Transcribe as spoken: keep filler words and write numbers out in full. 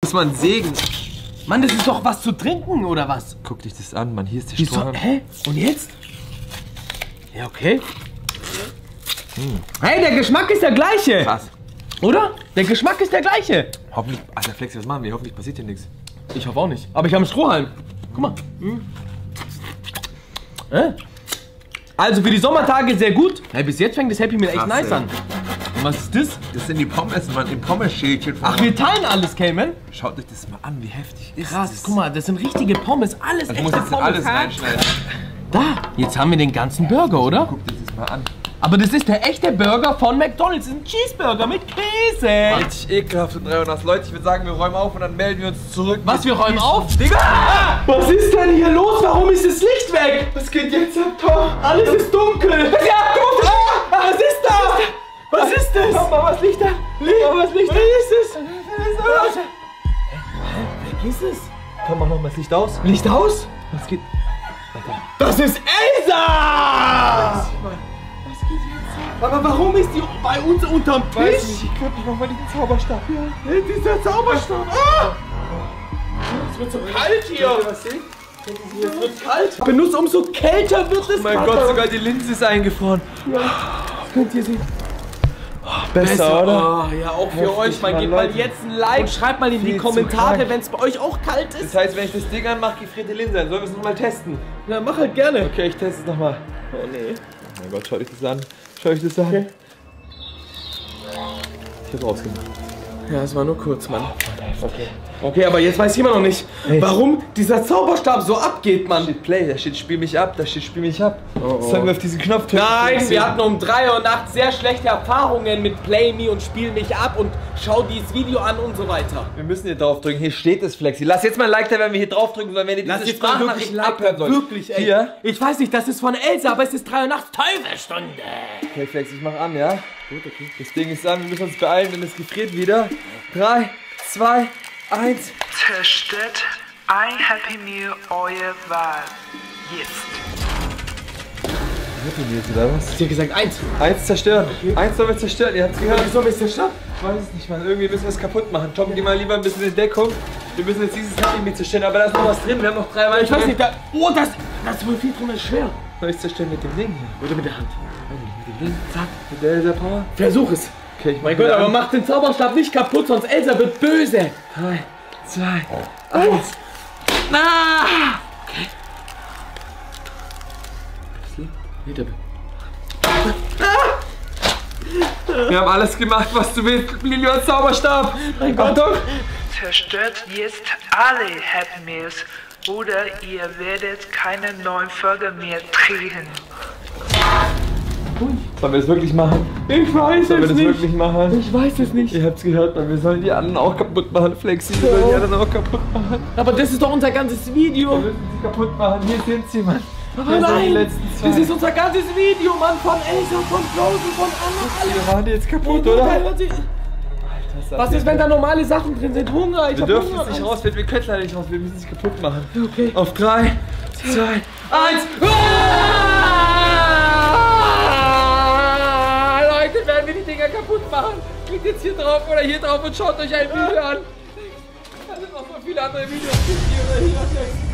Muss man sägen. Mann, das ist doch was zu trinken, oder was? Guck dich das an, Mann. Hier ist der Die so, Strohhalm. hä? Und jetzt? Ja, okay. Hm. Hey, der Geschmack ist der gleiche. Was? Oder? Der Geschmack ist der gleiche. Hoffentlich. Alter, Flexi, was machen wir? Hoffentlich passiert hier nichts. Ich hoffe auch nicht. Aber ich habe einen Strohhalm. Guck mal. Hm. Äh? Also für die Sommertage sehr gut. Hey, bis jetzt fängt das Happy Meal echt Krass, nice ey. an. Und was ist das? Das sind die Pommes, Mann. Im Pommes-Schälchen. Ach, wir teilen alles, Cayman. Schaut euch das mal an, wie heftig ist Krass, das. guck mal, das sind richtige Pommes. Alles Ich echte muss jetzt Pommes. alles reinschneiden. Da, jetzt haben wir den ganzen Burger, oder? Guck dir das mal an. Aber das ist der echte Burger von McDonald's. Das ist ein Cheeseburger mit Käse. Richtig ekelhaft und dreihundert. Leute, ich würde sagen, wir räumen auf und dann melden wir uns zurück. Was, wir räumen auf? Digga! Ah, was ist denn hier los? Warum ist das Licht weg? Was geht jetzt ab, Tom? Alles ist dunkel. Ja, guck mal. Ah, was ist da? Was ist das? Schau mal, was liegt da? Licht. Oh, was liegt da? Was ist es? Hä? Weg ist es? Komm, mach noch mal das Licht aus. Licht aus? Was geht? Das ist Elsa! Aber warum ist die bei uns unterm Tisch? Weiß nicht, ich glaube, ich mach mal diesen Zauberstab hier. Hey, dieser Zauberstab. Ah! Es wird so kalt hier. Was sehen? Es wird kalt. Benutzt, umso kälter wird es. Oh mein Gott, sogar die Linse ist eingefroren. Ja, das könnt ihr sehen. Besser, oder? Oh, ja, auch für Heftig, euch. Man Mann, gebt mal Leute. jetzt ein Like. Und schreibt mal in die Viel zu Kommentare, krank. wenn es bei euch auch kalt ist. Das heißt, wenn ich das Ding anmache, gefriert die Linse. Sollen wir es nochmal testen? Ja, mach halt gerne. Okay, ich teste es nochmal. Oh nee. Oh mein Gott, schau dich das an. Schau dich das an. Okay. Ich hab's rausgemacht. Ja, es war nur kurz, Mann. Okay. Okay, aber jetzt weiß ich immer noch nicht, warum dieser Zauberstab so abgeht, Da Mann. steht Play, da steht Spiel mich ab, da steht Spiel mich ab. Oh, oh. Sollen wir auf diesen Knopf drücken? Nein, wir hatten um drei Uhr nachts sehr schlechte Erfahrungen mit Play Me und Spiel mich ab und schau dieses Video an und so weiter. Wir müssen hier drauf drücken. Hier steht es, Flexi. Lass jetzt mal ein Like da, wenn wir hier drauf drücken sollen, wenn ihr diese Sprachnachrichten abhören sollt. Wirklich, ey. Hier. Ich weiß nicht, das ist von Elsa, aber es ist drei Uhr nachts Teufelstunde. Okay, Flex, ich mach an, ja? Gut, okay. Das Ding ist an, wir müssen uns beeilen, denn es gefriert wieder. Drei, zwei, eins. Testet ein Happy Meal eurer Wahl. Jetzt. Happy Meal, oder was? Sie hat gesagt eins. Eins zerstören. Eins sollen wir zerstören, ihr habt's gehört. Wieso ist der Stadt? Ich weiß es nicht, Mann. Irgendwie müssen wir es kaputt machen. Tom, geh mal lieber ein bisschen in Deckung. Wir müssen jetzt dieses Happy Meal zerstören, aber da ist noch was drin. Wir haben noch drei weitere. Ich weiß nicht, da. Oh, das. Das ist wohl viel drin, ist schwer. Soll ich zerstören mit dem Ding hier? Oder mit der Hand. Mit dem Ding? Zack. Mit der Elsa Power. Versuch es. Okay, ich Mein Gott, aber mach den Zauberstab nicht kaputt, sonst Elsa wird böse. drei, zwei, eins. Ah! Okay. Hinter mir. Wir haben alles gemacht, was du willst. Lilian Zauberstab. Mein Gott. Achtung. Zerstört jetzt alle Happy Meals oder ihr werdet keine neuen Folgen mehr kriegen. Sollen wir das wirklich machen? Ich weiß Sollen wir es das nicht. wirklich machen? Ich weiß es nicht. Ihr habt's gehört, Mann. Wir sollen die anderen auch kaputt machen, Flexi. Wir sollen die anderen auch kaputt machen. Aber das ist doch unser ganzes Video. Wir müssen sie kaputt machen. Hier sind sie, Mann. Aber Hier sind die nein, letzten zwei. das ist unser ganzes Video, Mann. Von Elsa, von Frozen, von Anna. Wir waren jetzt kaputt, Alter, oder? Alter, was ist, wenn da normale Sachen drin sind? Hunger, ich Wir hab dürfen Hunger. jetzt nicht raus. Wir wir können leider nicht raus. Wir müssen sie kaputt machen. Okay. Auf drei, zwei, eins. Ah, Leute, werden wir die Dinger kaputt machen? Klickt jetzt hier drauf oder hier drauf und schaut euch ein Video an. Da sind noch so viele andere Videos. Hier oder hier.